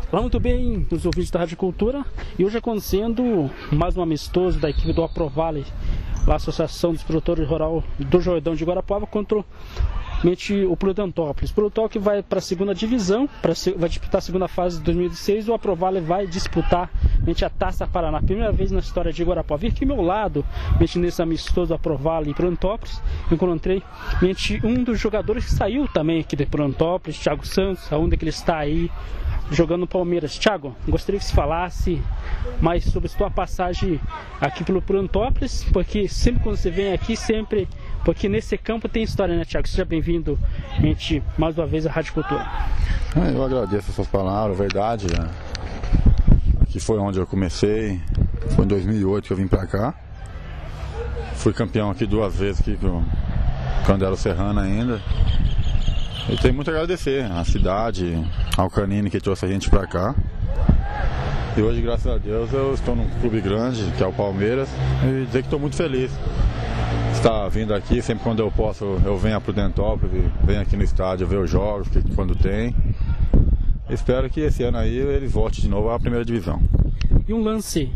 Olá, muito bem, os ouvintes da Rádio Cultura. E hoje acontecendo mais um amistoso da equipe do Aprovale, a Associação dos Produtores Rural do Jordão de Guarapuava, contra o Prudentópolis. O Prudentópolis vai para a segunda divisão, vai disputar a segunda fase de 2016. O Aprovale vai disputar a Taça Paraná, primeira vez na história de Guarapuava. E aqui ao meu lado, nesse amistoso do Aprovale e Prudentópolis, encontrei um dos jogadores que saiu também aqui de Prudentópolis, Thiago Santos, onde que ele está aí jogando no Palmeiras. Thiago, gostaria que você falasse mais sobre a sua passagem aqui pelo Prudentópolis, porque sempre quando você vem aqui, porque nesse campo tem história, né, Thiago? Seja bem-vindo, mais uma vez à Rádio Cultura. Eu agradeço as suas palavras, verdade. Aqui foi onde eu comecei, foi em 2008 que eu vim pra cá. Fui campeão aqui 2 vezes, aqui, quando era o Serrano ainda. Eu tenho muito a agradecer à cidade, ao Canini que trouxe a gente pra cá. E hoje, graças a Deus, eu estou num clube grande, que é o Palmeiras, e dizer que estou muito feliz de estar vindo aqui. Sempre quando eu posso, eu venho a Prudentópolis, venho aqui no estádio ver os jogos, quando tem. Espero que esse ano aí eles voltem de novo à primeira divisão. E um lance,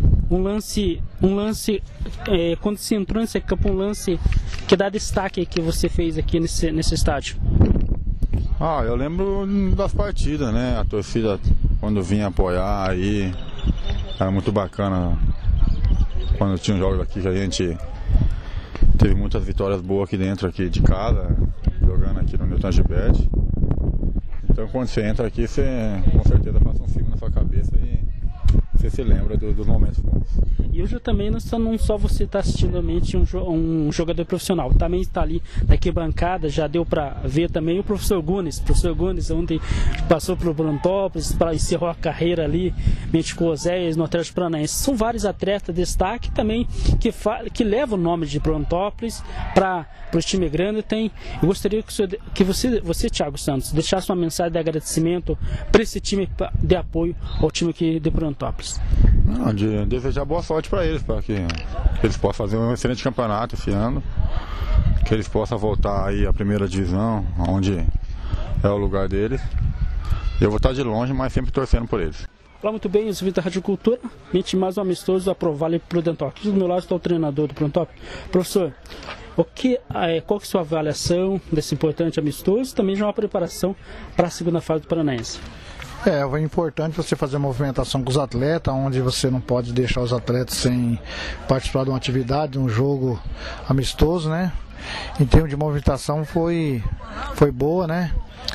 quando você entrou nesse campo, um lance que dá destaque que você fez aqui nesse estádio? Eu lembro das partidas, né? A torcida, quando vinha apoiar aí, era muito bacana. Quando tinha um jogo aqui que a gente teve muitas vitórias boas aqui dentro aqui de casa, jogando aqui no Newton Gibert. Então quando você entra aqui, você com certeza passa um filme na sua cabeça e você se lembra dos momentos bons. E hoje também não só você está assistindo um jogador profissional, também está ali daqui bancada, já deu para ver também o professor Gunes. O professor Gunes ontem passou pelo Prudentópolis, encerrou a carreira ali, com o Oséias no Atlético Paranaense. São vários atletas de destaque também que levam o nome de Prudentópolis para o time grande. Eu gostaria que você, Thiago Santos, deixasse uma mensagem de agradecimento para esse time de apoio ao time aqui de Prudentópolis. De desejar boa sorte para eles, para que eles possam fazer um excelente campeonato esse ano, que eles possam voltar aí à primeira divisão, onde é o lugar deles. Eu vou estar de longe, mas sempre torcendo por eles. Olá, muito bem, os vídeos da Rádio Cultura, mais um amistoso do Aprovale Prudentópolis. Do meu lado está o treinador do Prudentópolis. Professor, qual que é a sua avaliação desse importante amistoso e também já uma preparação para a segunda fase do Paranaense? É importante você fazer uma movimentação com os atletas, onde você não pode deixar os atletas sem participar de uma atividade, de um jogo amistoso, né? Em termos de movimentação foi boa, né?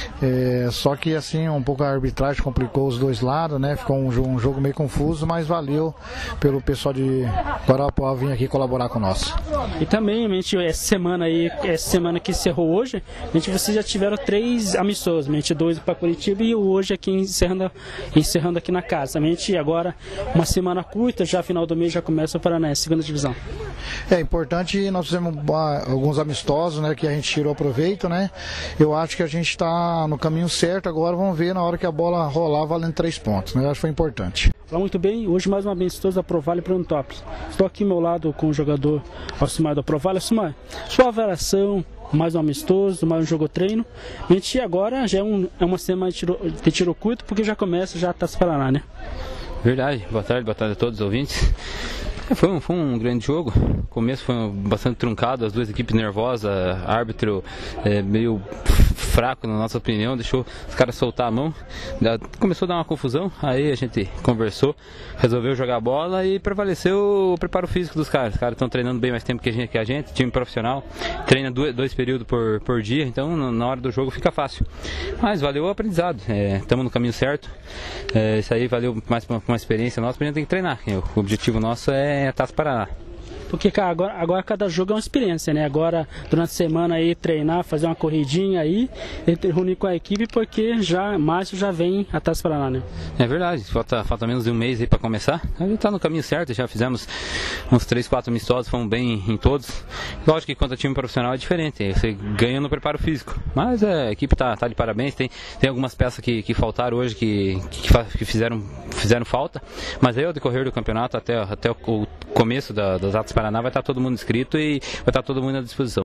Só que assim, um pouco a arbitragem complicou os dois lados, né? Ficou um jogo meio confuso, mas valeu pelo pessoal de Guarapuava vir aqui colaborar com nós. E também, essa semana que encerrou hoje, vocês já tiveram 3 amistosos, 2 para Curitiba e hoje aqui encerrando aqui na casa. Agora, uma semana curta, já final do mês já começa o Paranaense, segunda divisão. É importante, nós fizemos alguns amistosos, né, que a gente tirou proveito, né? Eu acho que a gente está no caminho certo agora, vamos ver na hora que a bola rolar valendo 3 pontos, né? Eu acho que foi importante. Muito bem, hoje mais um amistoso Aprovale Prudentópolis. Estou aqui ao meu lado com o jogador Alcimar do Aprovale. Alcimar, sua avaliação, mais um amistoso, mais um jogo-treino. Agora já é uma semana de tiro curto, porque já começa a Taça Paraná, né? Verdade, boa tarde a todos os ouvintes. Foi um grande jogo. O começo foi bastante truncado, as duas equipes nervosas, árbitro meio fraco na nossa opinião, deixou os caras soltar a mão, começou a dar uma confusão, aí a gente conversou, resolveu jogar bola e prevaleceu o preparo físico dos caras. Os caras estão treinando bem mais tempo que a gente, time profissional, treina 2 períodos por dia, então na hora do jogo fica fácil. Mas valeu o aprendizado, estamos no caminho certo, isso aí valeu mais uma experiência nossa, mas a gente tem que treinar, o objetivo nosso é a Taça Paraná. Porque agora cada jogo é uma experiência, né? Agora, durante a semana aí, treinar, fazer uma corridinha aí, reunir com a equipe, porque março já vem a Taça Paraná, né? É verdade, falta menos de um mês aí para começar. A gente tá no caminho certo, já fizemos uns 3, 4 amistosos, fomos bem em todos. Lógico que quanto a time profissional é diferente, você ganha no preparo físico. Mas a equipe tá de parabéns, tem algumas peças que faltaram hoje, que fizeram falta. Mas aí ao decorrer do campeonato, até o começo das Taça Paraná, vai estar todo mundo inscrito e vai estar todo mundo à disposição.